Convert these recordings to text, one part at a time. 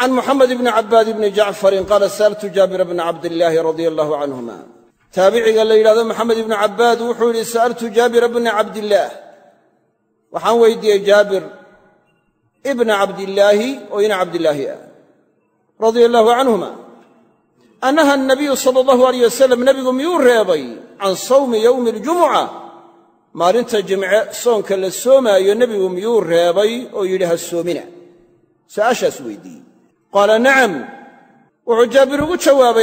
عن محمد بن عباد بن جعفر قال سألت جابر بن عبد الله رضي الله عنهما تابعي قال لي هذا محمد بن عباد وحولي سألت جابر بن عبد الله وحان ويدي جابر ابن عبد الله وإن عبد الله رضي الله عنهما أنها النبي صلى الله عليه وسلم نبي ميور رياضي عن صوم يوم الجمعة ما رنت جمع صونك للسومة ينبي ميور رياضي ويلها السومنة سأشى سويدي قال نعم وعجابر وشوابي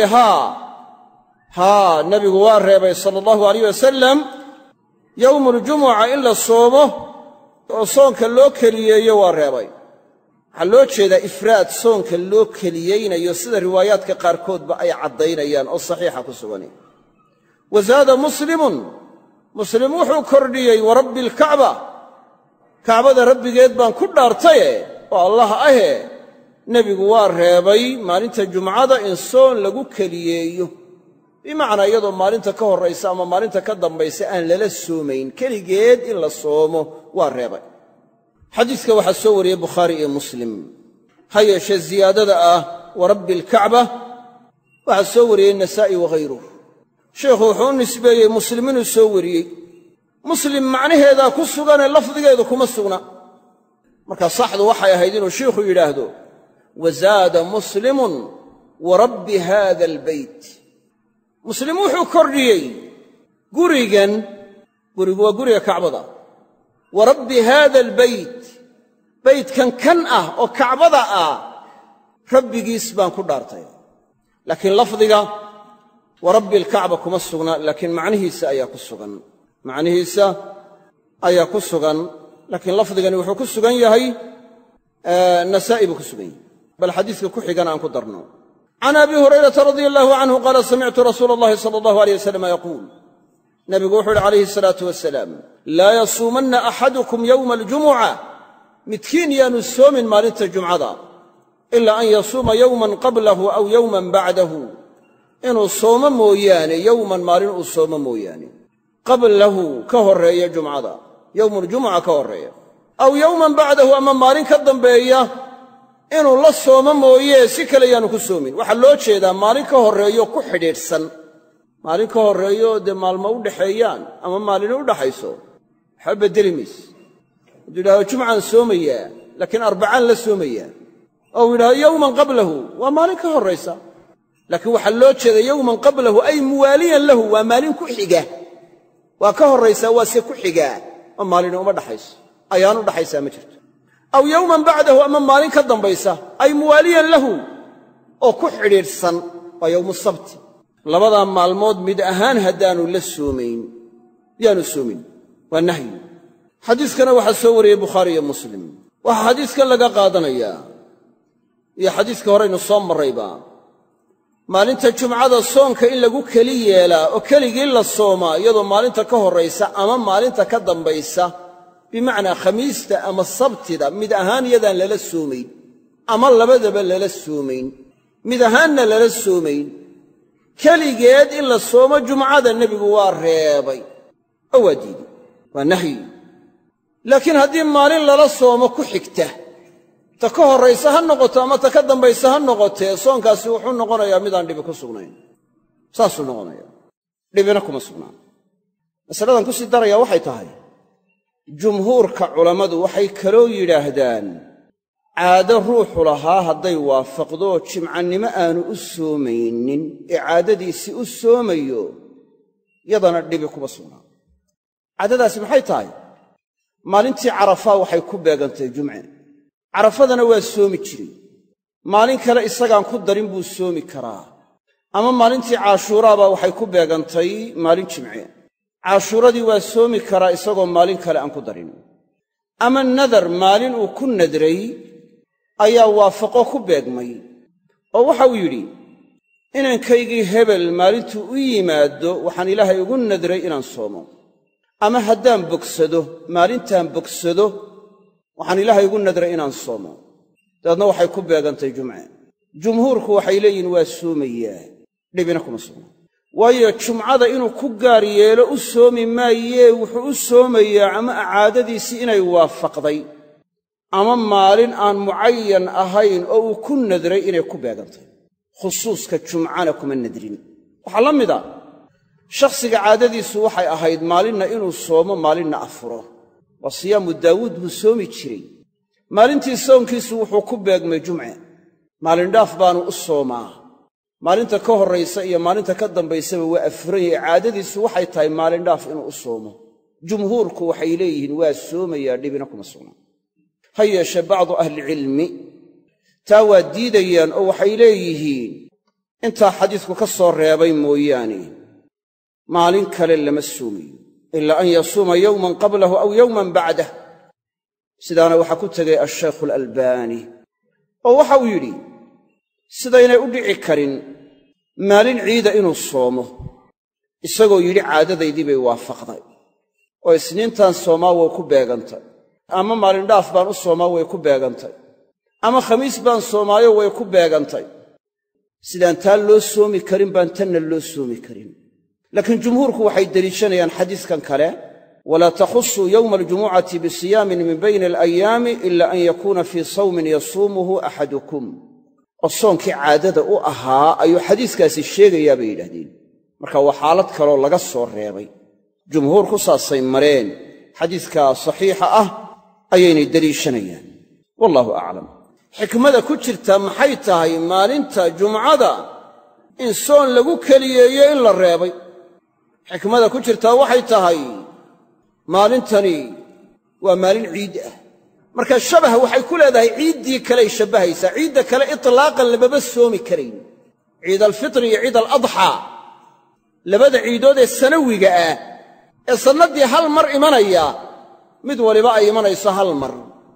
ها النبي وار رياضي صلى الله عليه وسلم يوم الجمعة إلا الصومه وصونك اللوكلية يوار رياضي waxaa loo jeedaa ifraad soonka loo keliyeynayo sida riwaayaadka qaarkoodba ay caddaynayaan oo saxiixa ku sugan wazaada muslimun muslim wuxuu kordhiyey warabbi alkacba kacbada rabbigeed baan ku dhaartaye oo allah ahe nebigu waa reebay maalinta jumcada in soon lagu keliyeeyo bimacnaa iyadoo maalinta ka horraysa ama maalinta ka dambaysa aan lala soomayn keligeed in la soomo waa reebay xadiiska waxaa soo wariyey bukhaari iyo muslim ha yeeshee ziyaadada ah warabbi alkacba waxaa soo wariyey nasaa'i waghayruh sheekhu wuxuu u nisbeeyey muslim inuu soo wariyey muslim macnaheedaa ku suganee lafdigeedu kuma sugna markaa saxdu waxay ahayd inuu shiikhu yidhaahdo wazaada muslimun warabbi haada albeyt muslim wuxuu kordhiyey gurigan gurigu waa guriga kacbada warabbi haada albeyt beytkan kan ah oo kacbada ah rabbigiis baan ku dhaartay laakiin lafdiga warabbi alkacba kuma sugna laakiin macnihiisa ayaa ku sugan laakiin lafdigani wuxuu ku sugan yahay nasaa'i buu ku sugan yahay bal xadiiska ku xigana aan ku darno can abi hurayrata radia allahu canhu qaala samictu rasuula allahi sala allahu alayh wasalam yaquul nabigu wuxuu uhi calayhi asalaatu wasalaam laa yasuumanna axadukum yowma aljumuca midkiin yaanu soomin maalinta jumcada ilaa an yasuuma yowman qablahu aw yowman bacdahu inuu soomo mooyaane yowman maalin uu soomo mooyaane qablahu ka horreeya jumcada yowmuljumuca ka horreeya aw yowman bacdahu ama maalin ka dambeeya inuu la soomo mooyee si kale yaanu ku soomin waxaa loo jeedaa maalin ka horreeyo ku xidhiidhsan maalin ka horreeyo dee maalmo u dhaxeeyaan ama maalino u dhaxayso waxba beddeli mayse hadduu yidhahdo jumcaan soomayaa laakiin arbacaan la soomayaa oo uu yidhahdo yowman qablahu waa maalin ka horraysa laakiin waxaa loo jeeda yowman qablahu ay muwaaliyan lahu waa maalin ku xiga waa ka horraysaa waa se ku xigaa oo maalino uma dhaxayso ayaan u dhaxaysaa ma jirto aw yowman bacdahu ama maalin ka dambaysa ay muwaaliyan lahu oo ku xidhiidhsan waa yowmu sabti labadaa maalmood mid ahaan haddaanu la soomayn yaanu soomin waa nahyi xadiiskana waxaa soo wariyey bukhaari iyo muslim waxaa xadiiskan laga qaadanayaa iyo xadiiska horeynu soo marrayba maalinta jumcada soonka in lagu keli yeelaa oo keligii la soomaa iyadoo maalinta ka horraysa ama maalinta ka dambaysa bimacnaa khamiista ama sabtida mid ahaan iyadaan lala soomayn ama labadaba lala soomayn mid ahaanna lala soomayn keligeed in la soomo jumcada nebigu waa reebay oo waa diiday waa nahyi laakiin haddii maalin lala soomo ku xigta ta ka horraysa ha noqoto ama ta ka dambaysa ha noqotee soonkaasi wuxuu noqonayaa midaan dhibi ku sugnayn saasuu noqonayaa dhibina kuma sugnaan masaladan ku sii darayaa waxay tahay jumhuurka culammadu waxay kaloo yidhaahdaan caado ruuxu lahaa hadday waafaqdo jimcannimo aanu u soomaynin ee caadadiisii u soomayo yadana dhibi kuma sugnaan caadadaasi maxay tahay maalintii carafaa waxay ku beegantay jumce carafadana waa soomi jiray maalin kale isagaan ku darin buu soomi karaa ama maalintii caashuuraabaa waxay ku beegantay maalin jimce caashuuradii waa soomi karaa isagoo maalin kale aan ku darin ama nadar maalin uu ku nadray ayaa waafaqo ku beegmay oo waxa uu yidhi inankaygii hebel maalintuu u yimaado waxaan ilaahay ugu nadray inaan soomo ama haddaan bogsado maalintaan bogsado waxaan ilaahay ugu nadray inaan soomo dabeedna waxay ku beegantay jumce jumhuurku waxay leeyihiin waa soomayaa dhibina kuma sugna waayo jumcada inuu ku gaar yeelo u soomi maayee wuxuu u soomayaa ama caadadiisii inay waafaqday ama maalin aan mucayan ahayn oo uu ku nadray inay ku beegantahay khusuuska jumcana kuma nadrin waxaa la mida shakhsiga caadadiisu waxay ahayd maalinna inuu soomo maalinna afuro waa siyaamu daawuud buu soomi jiray maalintii soonkiisu wuxuu ku beegmay jumce maalindhaaf baanu u soomaa maalinta ka horraysa iyo maalinta ka dambaysaba waa afuran yahay caadadiisu waxay tahay maalindhaaf inuu u soomo jumhuurku waxay leeyihiin waa soomayaa dhibina kuma sugnaa ha yeeshee bacdu ahlicilmi taa waa diidayaan oo waxay leeyihiin intaa xadiisku ka soo reebay mooyaane maalin kale lama soomayo ilaa an yasuuma yowman qablahu aw yowman bacdah sidaana waxaa ku tegay ashaykhu alalbaani oo waxa uu yidhi sidaynay u dhici karin maalin ciida inuu soomo isagoo yidhi caadadaydii bay waafaqday oo isniintan soomaa way ku beegantay ama maalindhaaf baan u soomaa way ku beegantay ama khamiis baan soomaayo way ku beegantay sidaan taa loo soomi karin baan tanna loo soomi karin laakiin jumhuurku waxay deliishanayaan xadiiskan kale walaa takhusuu yowma aljumucati bisiyaamin min bayni alayaami ila an yakuuna fii sawmin yasuumuhu axadukum oo soonkii caadada u ahaa ayuu xadiiskaasi sheegayaa bay yidhahdeen marka waa xaalad kaloo laga soo reebay jumhuurku saasay mareen xadiiskaa saxiixa ah ayaynay deliishanayaan wallaahu aclam xikmada ku jirta maxay tahay maalinta jumcada in soon lagu keliyeeyo in la reebay xikmada ku jirtaa waxay tahay maalintani waa maalin ciid ah marka shabaha waxay ku leedahay ciiddii kaley shabbahaysaa ciidda kale itlaaqan lamaba soomi karayn ciid alfitri iyo ciid aladxaa labada ciidood ee sanawiga ah ee sannaddii hal mar imanaya mid waliba ay imanayso hal mar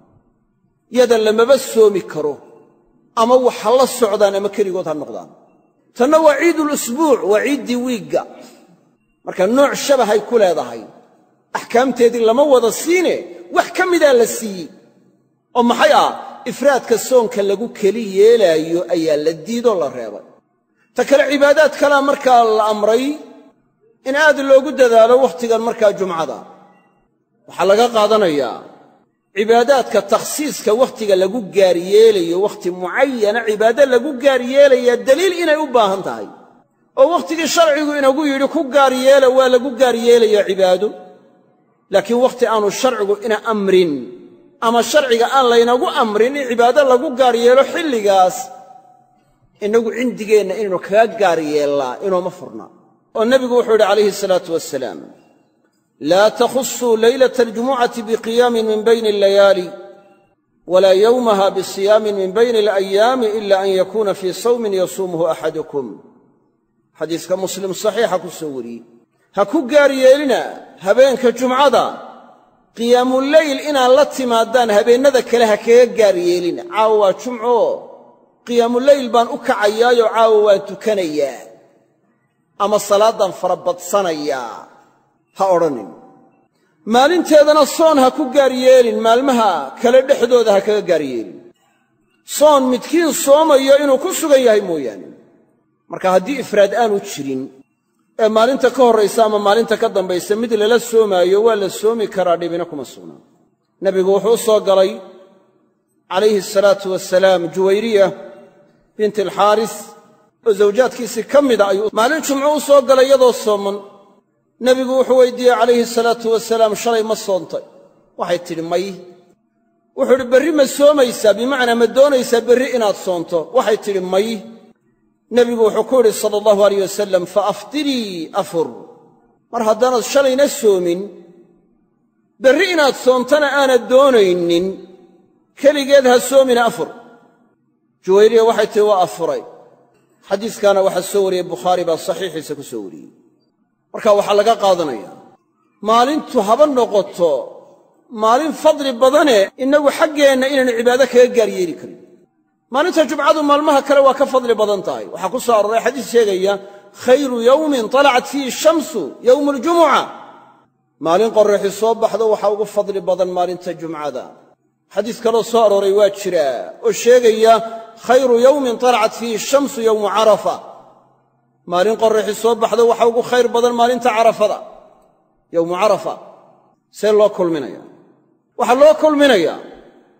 yada lamaba soomi karo ama waxa la socdaan ama keligood ha noqdaan tanna waa ciidulusbuuc waa ciiddii wiigga marka nooc shabahay ku leedahay axkaamteedii lama wada siine wax ka midaa la siiyey oo maxay ah ifraadka soonka lagu keli yeelaayo ayaa la diidoo la reebay ta kale cibaadaad kalea markaa la amray in aad loogu dadaalo wakhtigan markaa jumcada waxaa laga qaadanayaa cibaadaadka takhsiiska wakhtiga lagu gaar yeelayo wakhti mucayana cibaado lagu gaar yeelayaa daliil inay u baahan tahay oo wakhtigii sharcigu inagu yidhi ku gaar yeela waa lagu gaar yeelayaa cibaado laakiin wakhti aanu sharcigu ina amrin ama sharciga aan laynagu amrin in cibaado lagu gaar yeelo xilligaas inagu cindigeenna inaynu kaga gaar yeellaa inooma furna oo nebigu wuxuu yidhi calayhi salaatu wasalaam laa takhusuu laylata aljumucati biqiyaamin min bayni allayaali walaa yowmaha bisiyaamin min bayni alayaami ila an yakuuna fii sawmin yasuumuhu axadukum xadiiska muslim saxiixa ku soo wariyey ha ku gaar yeelina habeenka jumcada qiyaamuleyl inaad la timaadaan habeennada kale ha kaga gaar yeelina caawa waa jumco qiyaamuleyl baan u kacayaayoo caawa waan tukanayaa ama salaadan farabadsanayaa ha odhanin maalinteedana soon ha ku gaar yeelin maalmaha kale dhexdooda ha kaga gaar yeelin soon midkiin soomayo inuu ku sugan yahay mooyaane marka haddii ifraad aanu jirin ee maalinta ka horraysa ama maalinta ka dambaysa mid lala soomaayo waa la soomi karaa dhibina kuma sugnaa nebigu wuxuu u soo galay calayhi asalaatu wasalaam juwayriya binti alxaaris oo zawjaadkiisii ka mida ayuu maalin jumco u soo galay iyadoo sooman nebigu wuxuu weydiiyey calayhi salaatu wasalaam shalay ma soontay waxay tidhi may wuxuu idhi berri ma soomaysaa bimacnaa ma doonaysaa berri inaad soonto waxay tidhi may nebigu wuxuu ku yidhi sala allahu alayh wasalam fa aftirii afur mar haddaanad shalayna soomin berri inaad soontana aanad doonaynin keligeed ha soomina afur juwayriya waxay tihi waa afuray xadiiskaana waxaa soo wariyey bukhaari baa saxiixiisa ku soo wariyey marka waxaa laga qaadanayaa maalintu haba noqoto maalin fadli badane innagu xaggeenna inaynu cibaado kaga gaar yeeli karin maalinta jumcadu maalmaha kale waa ka fadli badan tahay waxaa ku soo arooray xadiis sheegaya khayru yowmin talacat fiihi shamsu yowmu aljumuca maalin qorraxi soo baxdo waxaa ugu fadli badan maalinta jumcada xadiis kaloo soo arooray waa jiraa oo sheegaya khayru yowmin talacat fiihi shamsu yowmu carafa maalin qorraxi soo baxdo waxaa ugu khayr badan maalinta carafada yowmu carafa see loo kulminaya waxaa loo kulminayaa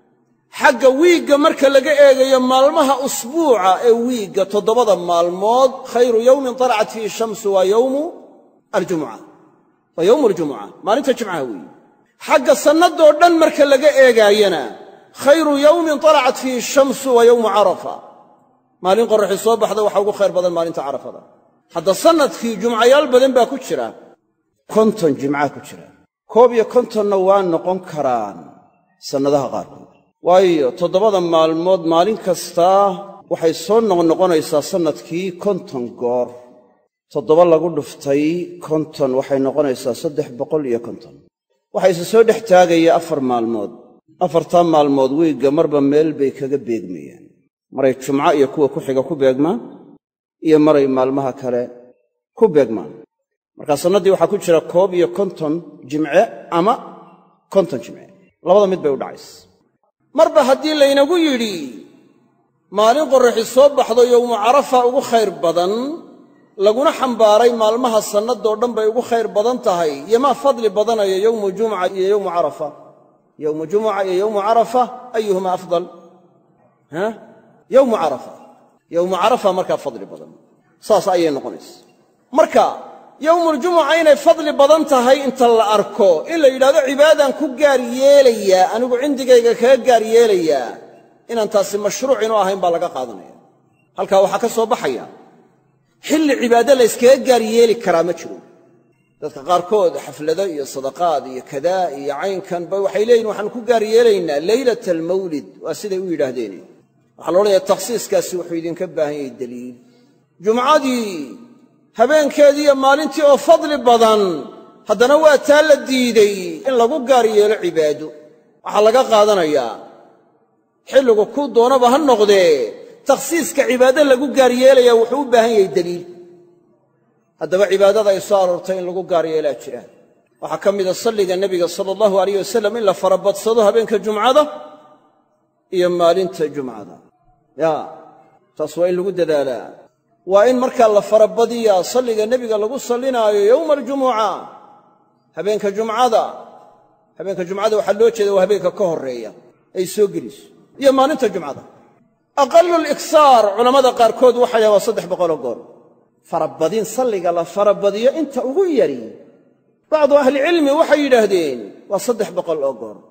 xagga wiigga marka laga eegayo maalmaha usbuuca ee wiigga 7 maalmood khayru yawmin talacat fiihi shamsu waa yawmu aljumuca waa yawmu aljumuca maalinta jimcaha weeye xagga sannadoo dhan marka laga eegaayana khayru yawmin talacat fiihi shamsu waa yawmu carafa maalin qorraxi soo baxda waxaa ugu khayr badan maalinta carafada hadda sannadkii jumcayaal badan baa ku jira 50 jimca ku jira 51na waa noqon karaan sannadaha qaarkood waayo 7 maalmood maalin kastaa waxay soo noqonaysaa sannadkii 50 goor 7 lagu dhuftay 50 waxay noqonaysaa 350 waxayse soo dhex taagaya 4 maalmood 4 maalmood wiigga marba meel bay kaga beegmayaan maray jumca iyo kuwa ku xiga ku beegmaan iyo maray maalmaha kale ku beegmaan marka sanadii waxaa ku jira 51 jimce ama 50 jimce labada mid bay u dhacaysaa marba haddii laynagu yidhi maalin qorraxi soo baxdo yowmu carafa ugu khayr badan laguna xambaaray maalmaha sannadoo dhan bay ugu khayr badan tahay yomaa fadli badanaya yowmu jumuca iyo yowmu carafa yowmu jumuca iyo yowmu carafa ayuhuma afdal yowmu carafa markaa fadli badan saas ayay noqonaysa marka yowmuljumuca inay fadli badan tahay inta la arko in la yidhahdo cibaadaan ku gaar yeelayaa anigu cindigayga kaga gaar yeelayaa inaan taasi mashruuc inu ahayn baa laga qaadanaya halkaa waxaa ka soo baxaya xilli cibaado la yskaga gaar yeeli karaa ma jiro dadka qaarkood xaflado iyo sadaqaad iyo kadaa iyo caynkan ba waxay leeyihin waxaan ku gaar yeelaynaa leylata almawlid waa siday u yidhaahdeen waxaa la odhanayaa takhsiiskaasi wuxuu idinka baahan yahay daliil jumcadii habeenkeedii iyo maalintii oo fadli badan haddana waa taa la diiday in lagu gaar yeelo cibaado waxaa laga qaadanayaa xilligu ku doonaba ha noqdee takhsiiska cibaado lagu gaar yeelayaa wuxuu u baahan yahay daliil haddaba cibaadada ay soo aroortay in lagu gaar yeelaa jira waxaa ka mida salliga nebiga sala allahu alayh wasalam in la farabadsado habeenka jumcada iyo maalinta jumcada taas waa in lagu dadaalaa waa in markaa la farabadiyaa salliga nebiga lagu sallinaayo yowma aljumuca habeenka jumcada waxaa loo jeeda waa habeenka ka horreeya ay soo geliso iyo maalinta jumcada aqalu liksaar culammada qaarkood waxay waa 300 goor farabadin salliga la farabadiyo inta ugu yari bacdu ahlicilmi waxay yidhaahdeen waa 300 goor